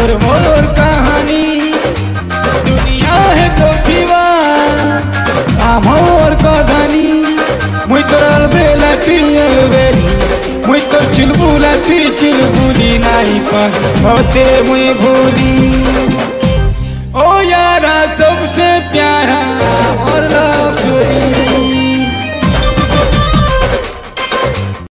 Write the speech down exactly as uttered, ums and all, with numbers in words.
तोर मोर कहानी दुनिया है तो पीवा आमोर कहानी मुई तोर बेला तियल बेली मुई तो चिलबुला ती चिलबुली नहीं पर होते मुई भूली ओ यारा सबसे प्यारा